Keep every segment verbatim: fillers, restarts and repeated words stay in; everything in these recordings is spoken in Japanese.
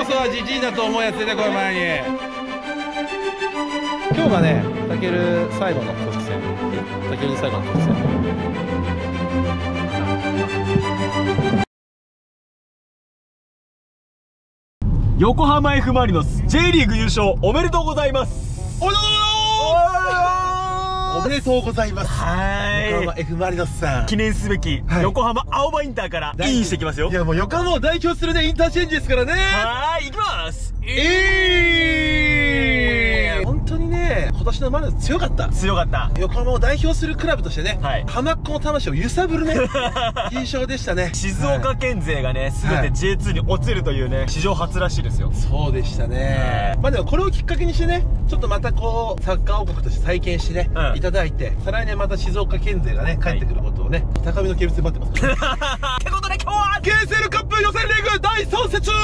そはジジイだと思うやつ出てこい前に。今日がね、たける最後の公式戦。たける最後の公式戦。 横浜 F マリノス J リーグ優勝おめでとうございます。 おめでとうございます。おめでとうございます。 はい。 横浜 F マリノスさん。 記念すべき横浜青葉インターからインしてきますよ。 いやもう横浜を代表するねインターチェンジですからね。 はい、行きます。 えー、本当にね、今年のマリノス強かった。 強かった。 横浜を代表するクラブとしてね、 はい、 浜っ子の魂を揺さぶるね優勝でしたね。 静岡県勢がね、すべて ジェイツー に落ちるというね、史上初らしいですよ。 そうでしたね。まあでもこれをきっかけにしてね、ちょっってまたこうサッカー王国として再建してね、うん、いただいて、再来年また静岡県勢がね帰ってくることをね、はい、高みの見物で待ってますからってことで今日は ケーエスエル カップ予選リーグだいさん節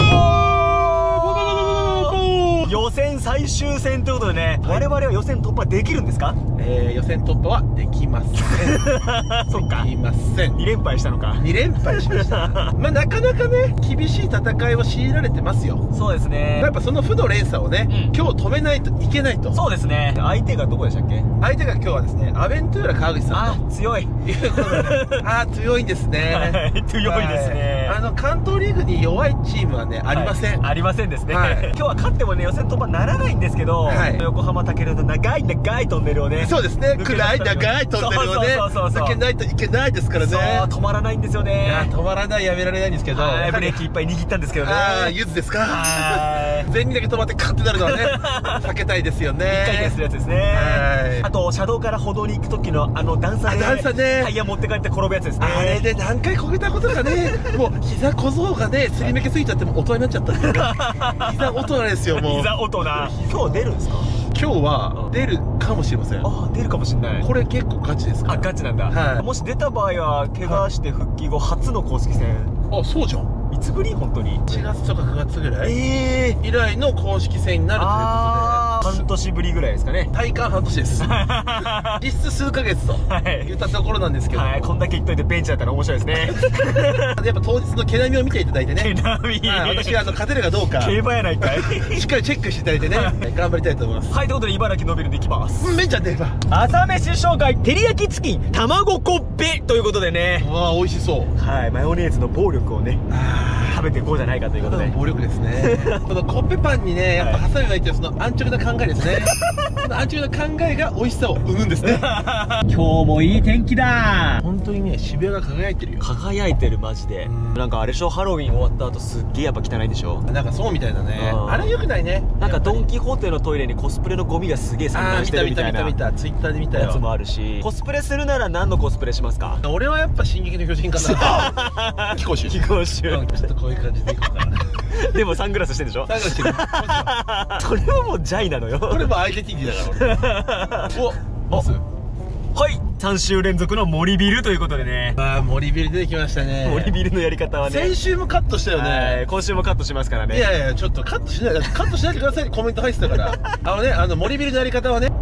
予選最終戦ということでね、はい、我々は予選突破できるんですか？えー、予選突破はできませんそっか、できません。に連敗したのか。に連敗しましたまあなかなかね厳しい戦いを強いられてますよ。そうですね。やっぱその負の連鎖をね、うん、今日止めないといけないと。そうですね。相手がどこでしたっけ？相手が今日はですね、アベントゥーラ川口さん。あ、強いいうことで、あ、強いんですね。はい、強いですね。あの関東リーグに弱いチームはね、ありません。はい、ありませんですね。はい、今日は勝ってもね予選突破ならないんですけど、はい、横浜武尊の長い長いトンネルをね、そうですね、暗い長いトンネルをね抜けないといけないですからね。そう、止まらないんですよね。いや、止まらない、やめられないんですけど、ブレーキいっぱい握ったんですけどね。ああ、ゆずですか。前にだけ止まってカッてなるのはね避けたいですよね。一回転するやつですね。あと車道から歩道に行く時のあの段差でタイヤ持って帰って転ぶやつですね。あれで何回こけたことかねもう膝小僧がねすり抜けすぎちゃっても大人になっちゃったんですよね膝大人ですよ、もう膝大人。今日出るんですか？今日は出るかもしれません。あ、出るかもしれない。これ結構ガチですから。あ、ガチなんだ。はい。もし出た場合は怪我して復帰後初の公式戦。あ、そうじゃん。いつぶり？本当にいちがつとかくがつぐらいええ以来の公式戦になるということで、半年ぶりぐらいですかね。体感半年です実質数ヶ月と言ったところなんですけど、はい、こんだけ言っといてベンチだったら面白いですねやっぱ当日の毛並みを見ていただいてね、毛並み、はい、私があの勝てるかどうか競馬やないかいしっかりチェックしていただいてね頑張りたいと思います。はい、ということで茨城伸びるでいきます。ベンちゃんで朝飯紹介、照り焼きチキン卵コッペということでね、わあ美味しそう。はい、マヨネーズの暴力をね食べていこうじゃないかということで、暴力ですねこのコッペパンにねやっぱハサミがいて、その安直な考えですねその安直な考えが美味しさを生むんですね今日もいい天気だ。本当にね渋谷が輝いてるよ。輝いてるマジで。なんかあれでしょ、ハロウィン終わった後すっげえやっぱ汚いでしょ。なんかそうみたいだね。あれ良くないね。なんかドン・キホーテのトイレにコスプレのゴミがすげえ散乱してるみたいな、見た見た見た、ツイッターで見たやつもあるし。コスプレするなら何のコスプレしますか？俺はやっぱ進撃の巨人かな貴公衆貴公衆。ちょっとこういう感じでいこうかなでもサングラスしてるでしょ。サングラスしてるそれはもうジャイなのよ。これもアイデンティティだから俺おボス。はい、さん週連続の森ビルということでね。ああ、森ビル出てきましたね。森ビルのやり方はね、先週もカットしたよね。今週もカットしますからね。いやいや、ちょっとカットしないで、カットしないでください。コメント入ってたからあのね、あの森ビルのやり方はね、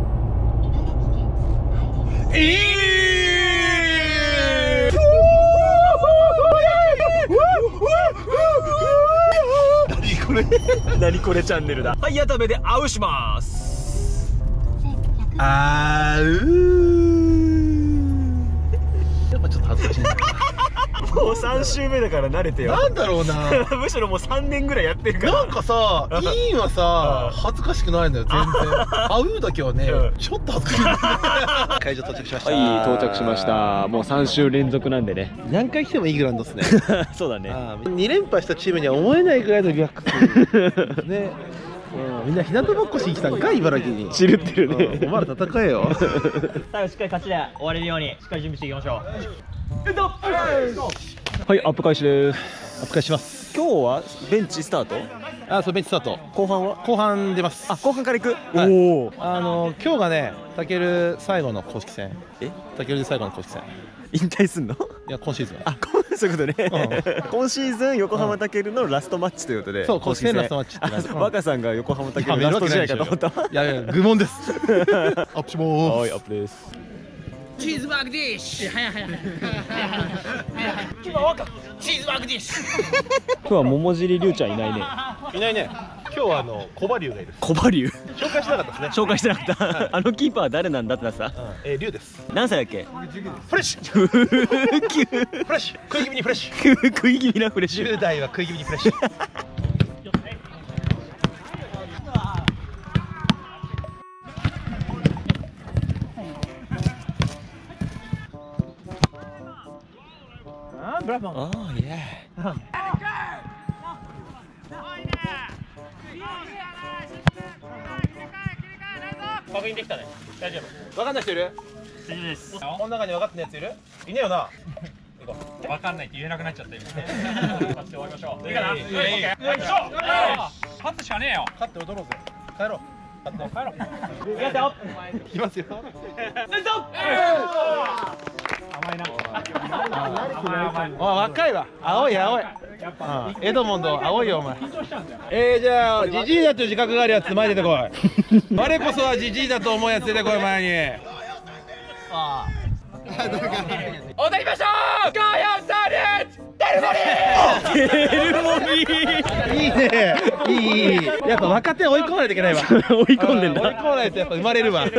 ええ何これ何これチャンネルだ。はい、やたべでアウします。あーうーやっぱちょっと恥ずかしいなもうさん週目だから慣れてよ。なんだろうなむしろもうさんねんぐらいやってるから。なんかさ、いいはさ恥ずかしくないのよ全然。あうだけはね、うん、ちょっと恥ずかしい会場到着しました。はい、到着しました。もうさん週連続なんでね、何回来てもいいグラウンドですねそうだね。に連敗したチームには思えないぐらいのリラックスね。うん、みんな日向ぼっこしに来たんか、茨城に。散るってるね。お前ら戦えよ最後しっかり勝ちで終われるようにしっかり準備していきましょう。はい、アップ開始です。アップ開始します。今日はベンチスタート。あ、そう、ベンチスタート。後半は後半出ます。あ、後半から行く。おお、あの今日がねたける最後の公式戦。え、たけるで最後の公式戦引退すんの？いや、今シーズン。あ、そういうことね、うん、今シーズン横浜武のラストマッチということで、そう、公式戦ラストマッチって。若さんが横浜武のラスト試合かと思った。いやいや、愚問ですアップしまーす。はい、アップです。 チーズバーグディッシュ。はいはいはい。 今若チーズバーグディッシュ。 今日は桃尻龍ちゃんいないね。 いないね。今日はあの小馬龍がいる。 小馬龍。 紹介してなかったですね。 紹介してなかった。あのキーパー誰なんだってなってた。 え、龍です。 何歳だっけ？ フレッシュ。フレッシュ。食い気味にフレッシュ。 食い気味なフレッシュ。 じゅう代は食い気味にフレッシュ。 Oh yeah. 確認できたね。大丈夫。分かんない人いる？ 大丈夫です。 この中に分かってないやついる？いねえよな。 分かんないって言えなくなっちゃった今。勝って終わりましょう。いいかな？いい。行きましょう。勝つしかねえよ。 勝って踊ろうぜ。帰ろう。勝って帰ろう。 いきますよ。 いきますよ。 甘いな。 あ、若いわ。青い青い。エドモンド青いよお前。えー、じゃあジジイだという自覚があるやつ前出てこい。我こそはジジイだと思うやつ出てこい前に。 踊りましょう。ご、よん、さん、に、デルモリー。 デルモリー。 いいね。いいいい。やっぱ若手追い込まないといけないわ。 追い込んでんだ。 追い込まないとやっぱ生まれるわ。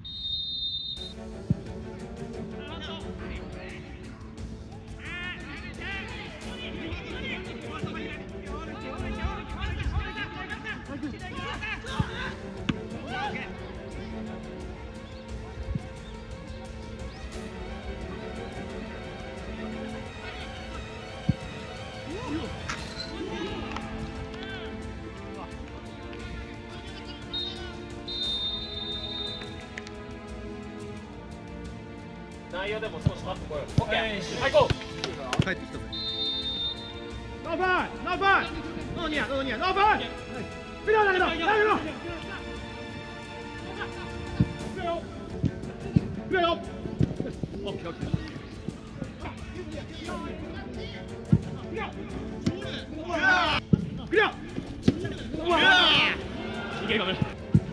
内容でも少し待ってこよう。オッケー。はい、行こう。 帰ってきたぜ。 ノーファン、ノーファン。ノーニア、ノーニア、ノーファン。見ろだけど、だけど。上よ。オッケー、オッケー。クリア。うわ。いけるかも。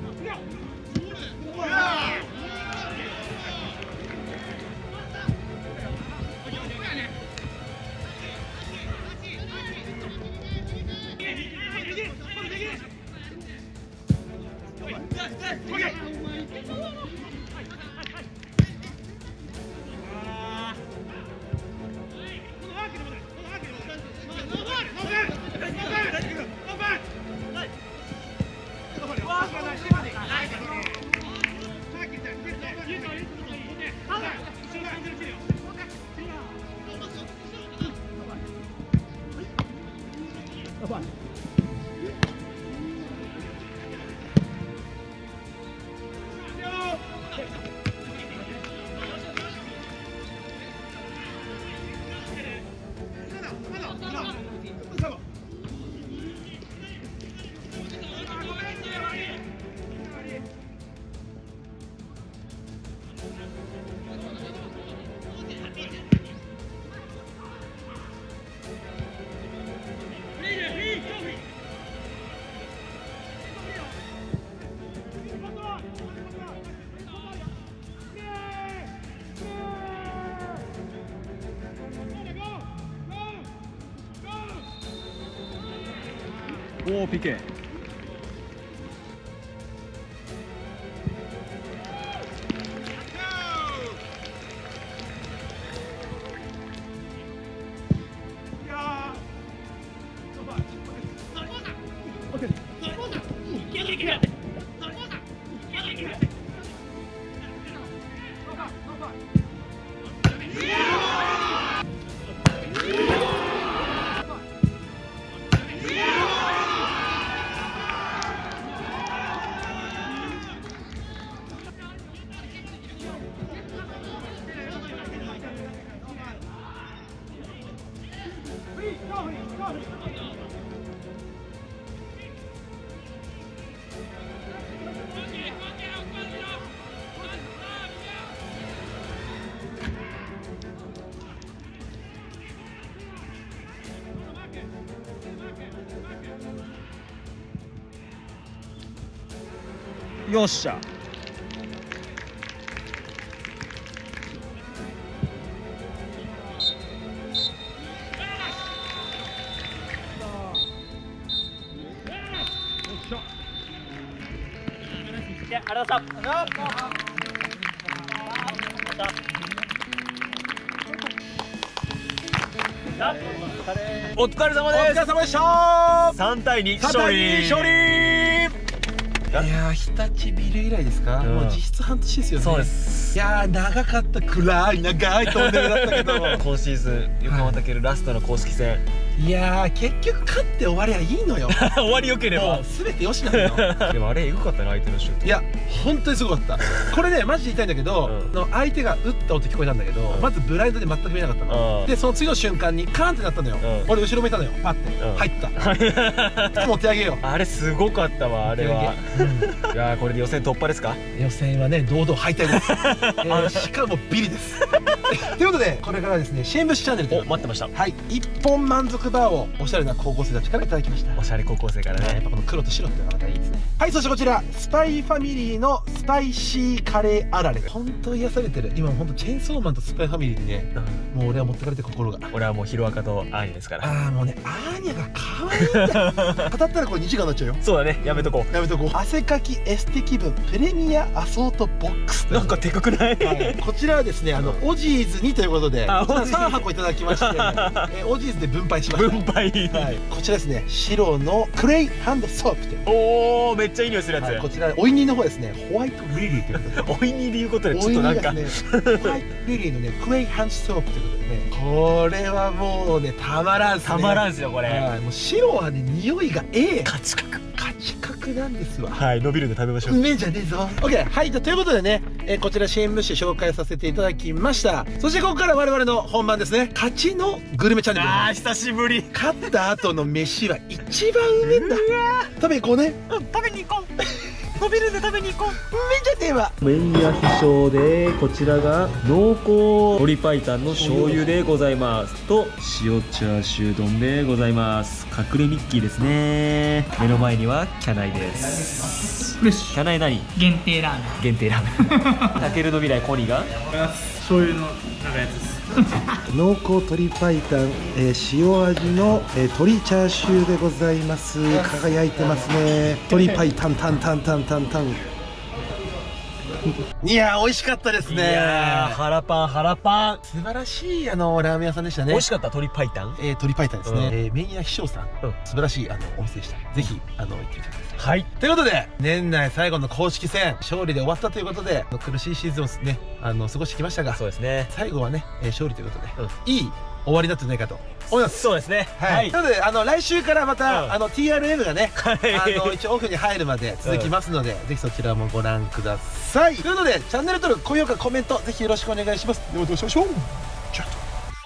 おお、ピケ。よっしゃ。 ありがとうございました。 お疲れ様です。 お疲れ様でした。 さんたいに勝利勝利。いやー、日立ビル以来ですか、うん、もう実質半年ですよね。 そうです。 いやー、長かった、暗い長いトンネルだったけど今シーズン横浜武ラストの公式戦、 いやー、結局勝って終わりゃいいのよ終わりよければ全てよしなのよでもあれエグかったね、相手のシュート。 いや、本当にすごかった。これね、マジで言いたいんだけど、うん、の相手が打った音聞こえたんだけど、うん、まずブラインドで全く見えなかったの、うん、でその次の瞬間にカーンってなったのよ、うん、俺後ろ向いたのよ、パッて、うん、入ったもう手上げよう。あれすごかったわ、あれは、うん、いやー、これで予選突破ですか。 予選はね、堂々敗退です、えー、しかもビリですということで、これからですね、支援物資チャンネルという、 待ってました。 はい、一本満足バーをおしゃれな高校生たちからいただきました。 おしゃれ高校生からね、 やっぱこの黒と白ってのがまたいいですね。はい、そしてこちらスパイファミリーのスパイシーカレーあられ、本当癒されてる。今本当チェーンソーマンとスパイファミリーにね、うん、もう俺は持ってかれて心が。 俺はもうヒロアカとアーニャですから。 ああ、もうね、アーニャが可愛いんだよ語ったらこれにじかんになっちゃうよ。 そうだね、やめとこうやめとこう。汗かきエステ気分プレミアアソートボックス、 なんかでかくない、 はい、こちらはですね、あのオジーズにということでさんはこいただきましてえオジーズで分配しました。 分配、 はい、こちらですね、白のクレイハンドソープという、 おお、めっちゃいい匂いするやつ、はい、 こちらおいにの方ですね、ホワイトリリーということでおいにでいうことでちょっとなんか、ね、 ホワイトリリーのねクレイハンドソープということでね、これはもうねたまらんすね。 たまらんすよこれ、 はい、もう白はね匂いがええ、 カチカクカチカクなんですわ。 はい、伸びるんで食べましょう。 うめえじゃねえぞ。 OK、 はい、ということでね、えー、こちら支援物資紹介させていただきました。そしてここから我々の本番ですね、勝ちのグルメチャンネル。 あー、久しぶり。 勝った後の飯は一番うめえんだ。食べに行こうね。 うん、食べに行こう伸びるんで食べに行こう。 うめえじゃねえわ。 麺屋秘書で、こちらが濃厚鶏白湯の醤油でございますと、塩チャーシュー丼でございます。隠れミッキーですね。目の前にはキャナイです。キャナイ何？ 限定ラーメン。 限定ラーメン。タケルの未来コニーが醤油のなんかやつです。 濃厚鶏白湯、えー、塩味の、えー、鶏チャーシューでございます。輝いてますね。鶏白湯タンタンタンタンタンタンいやー、美味しかったですね。 いやー、腹パン腹パン、 素晴らしいあのラーメン屋さんでしたね。 美味しかった。鶏白湯、 えー、鶏白湯ですね、うん、えー、麺屋秘書さん、 うん、 素晴らしいあのお店でした。ぜひあの行ってみてください。 はい、ということで、年内最後の公式戦勝利で終わったということで、苦しいシーズンをねあの過ごしてきましたが、そうですね、最後はね、えー、勝利ということで、うん、いい終わりだったんじゃないかと思います。 そうですね。 はい。なので、あの来週からまた、うん、あの ティーアールエム がね、はい、あの一応オフに入るまで続きますので、うん、ぜひそちらもご覧ください。ということで、チャンネル登録、高評価、コメントぜひよろしくお願いします。ではどうしましょう。じゃあ。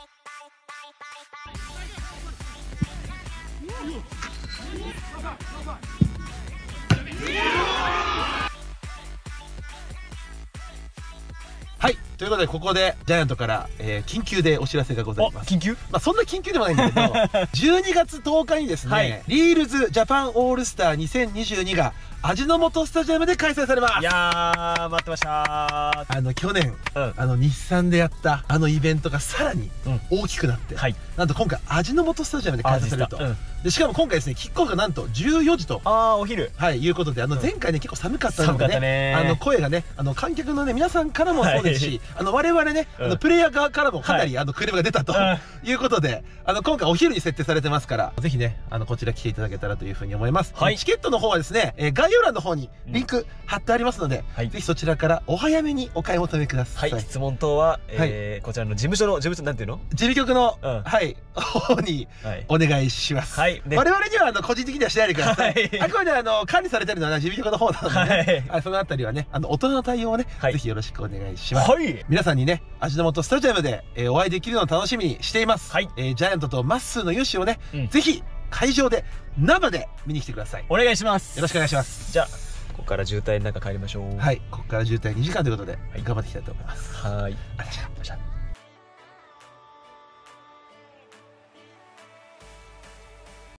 はい、ということでここでジャイアントから、えー、緊急でお知らせがございます。 緊急？ まあそんな緊急でもないんだけどじゅうにがつとおかにですね、はい、リールズジャパンオールスターにせんにじゅうにが味の素スタジアムで開催されます。 いやー、待ってましたー。 あの去年、うん、あの日産でやったあのイベントがさらに大きくなって、うん、はい、なんと今回味の素スタジアムで開催されると、うん、でしかも今回ですね、キックオフがなんとじゅうよじと、 あー、お昼、はい、 いうことで、あの前回ね、うん、結構寒かったのでね、ね、あの声がね、あの観客のね皆さんからもそうですし、はい、あの我々ね、うん、あのプレイヤー側からもかなり、はい、あのクレームが出たと、うん、いうことで、あの今回お昼に設定されてますから、ぜひね、あのこちら来ていただけたらというふうに思います。はい、チケットの方はですね、えー、概要欄の方にリンク貼ってありますので、はい、ぜひそちらからお早めにお買い求めください。 はい、質問等は、えーはい、こちらの事務所の、事務所なんていうの？ 事務局の、うん、はい、方にお願いします。はい、ね、我々にはあの個人的にはしないでください。はい、あくまであの管理されてるのは事務局の方なので、ね、はい、そのあたりはね、あの大人の対応をね、はい、ぜひよろしくお願いします。はい、皆さんにね、味の素スタジアムで、えー、お会いできるのを楽しみにしています。はい、えー、ジャイアントとマッスーの勇姿をね、うん、ぜひ会場で生で見に来てください。 お願いします。 よろしくお願いします。 じゃあここから渋滞の中帰りましょう。 はい、ここから渋滞にじかんということで、はい、頑張っていきたいと思います。 はい、 ありがとうございました。